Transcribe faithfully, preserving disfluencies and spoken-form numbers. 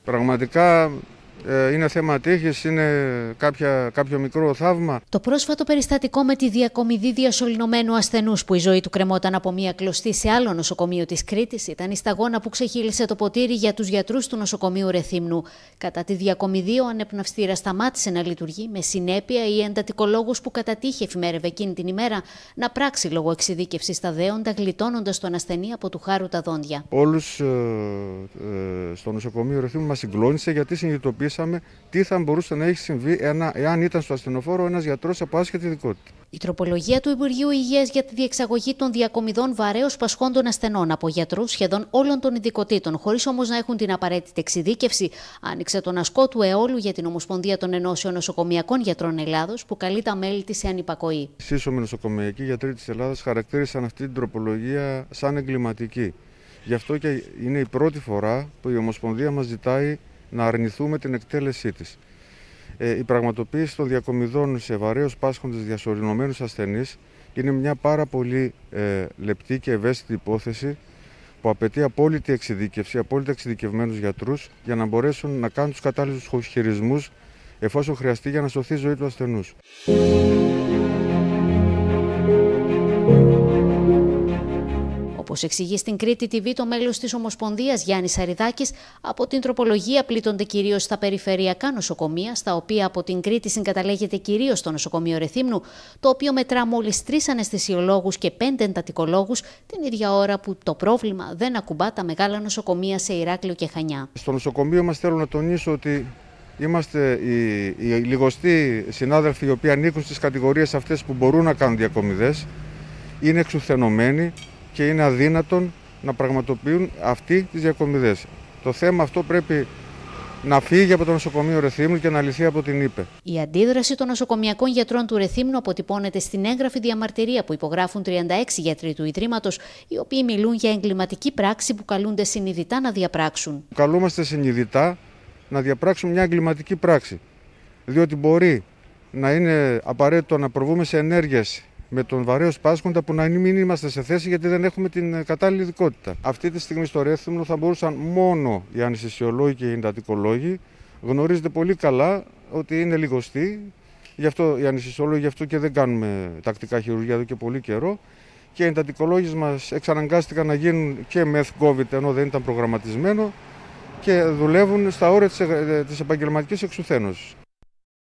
Πραγματικά ε, είναι θέμα τύχης, είναι κάποια, κάποιο μικρό θαύμα. Το πρόσφατο περιστατικό με τη διακομιδή διασωληνωμένου ασθενούς που η ζωή του κρεμόταν από μία κλωστή σε άλλο νοσοκομείο της Κρήτης ήταν η σταγόνα που ξεχύλισε το ποτήρι για τους γιατρούς του νοσοκομείου Ρεθύμνου. Κατά τη διακομιδή, ο ανεπνευστήρας σταμάτησε να λειτουργεί, με συνέπεια η εντατικολόγος που κατά τύχη εφημέρευε εκείνη την ημέρα να πράξει λόγω εξειδίκευσης στα δέοντα, γλιτώνοντας τον ασθενή από του χάρου τα δόντια. Όλους ε, ε, στο νοσοκομείο Ρεθύμνου μας συγκλώνησε, γιατί συνειδητοποίησαμε τι θα μπορούσε να έχει συμβεί ένα, εάν ήταν στο ασθενοφόρο ένας γιατρός από άσχετη ειδικότητα. Η τροπολογία του Υπουργείου Υγείας για τη διεξαγωγή των διακομιδών βαρέως πασχόντων ασθενών από γιατρούς σχεδόν όλων των ειδικοτήτων, χωρίς όμως να έχουν την απαραίτητη εξειδίκευση, άνοιξε τον ασκό του αιώλου για την Ομοσπονδία των Ενώσεων Νοσοκομειακών Γιατρών Ελλάδος, που καλεί τα μέλη της σε ανυπακοή. Οι σύσσωμοι νοσοκομειακοί γιατροί της Ελλάδας χαρακτήρισαν αυτή την τροπολογία σαν εγκληματική. Γι' αυτό και είναι η πρώτη φορά που η Ομοσπονδία μας ζητάει να αρνηθούμε την εκτέλεσή της. Ε, η πραγματοποίηση των διακομιδών σε βαρέως πάσχοντες διασωληνωμένους ασθενείς είναι μια πάρα πολύ ε, λεπτή και ευαίσθητη υπόθεση που απαιτεί απόλυτη εξειδίκευση, απόλυτα εξειδικευμένους γιατρούς για να μπορέσουν να κάνουν τους κατάλληλους χειρισμούς εφόσον χρειαστεί για να σωθεί η ζωή του ασθενούς. Όπως εξηγεί στην Κρήτη τι βι το μέλος της Ομοσπονδίας Γιάννης Αριδάκης, από την τροπολογία πλήττονται κυρίως στα περιφερειακά νοσοκομεία, στα οποία από την Κρήτη συγκαταλέγεται κυρίως το νοσοκομείο Ρεθύμνου, το οποίο μετρά μόλις τρεις αναισθησιολόγους και πέντε εντατικολόγους, την ίδια ώρα που το πρόβλημα δεν ακουμπά τα μεγάλα νοσοκομεία σε Ηράκλειο και Χανιά. Στο νοσοκομείο μας θέλω να τονίσω ότι είμαστε οι, οι λιγοστοί συνάδελφοι οι οποίοι ανήκουν στις κατηγορίες αυτές που μπορούν να κάνουν διακομιδές, είναι εξουθενωμένοι και είναι αδύνατον να πραγματοποιούν αυτοί τις διακομιδές. Το θέμα αυτό πρέπει να φύγει από το νοσοκομείο Ρεθύμνου και να λυθεί από την ΥΠΕ. Η αντίδραση των νοσοκομειακών γιατρών του Ρεθύμνου αποτυπώνεται στην έγγραφη διαμαρτυρία που υπογράφουν τριάντα έξι γιατροί του Ιδρύματος, οι οποίοι μιλούν για εγκληματική πράξη που καλούνται συνειδητά να διαπράξουν. Καλούμαστε συνειδητά να διαπράξουν μια εγκληματική πράξη, διότι μπορεί να είναι απαραίτητο να προβούμε σε ενέργειες με τον βαρέως πάσχοντα που να μην είμαστε σε θέση, γιατί δεν έχουμε την κατάλληλη ειδικότητα. Αυτή τη στιγμή στο Ρέθυμνο θα μπορούσαν μόνο οι αναισθησιολόγοι και οι εντατικολόγοι. Γνωρίζετε πολύ καλά ότι είναι λιγοστοί, γι' αυτό οι αναισθησιολόγοι, γι' αυτό και δεν κάνουμε τακτικά χειρουργία εδώ και πολύ καιρό. Και οι εντατικολόγοι μας εξαναγκάστηκαν να γίνουν και μεθ κόβιντ ενώ δεν ήταν προγραμματισμένο και δουλεύουν στα όρια της επαγγελματικής εξουθένωσης.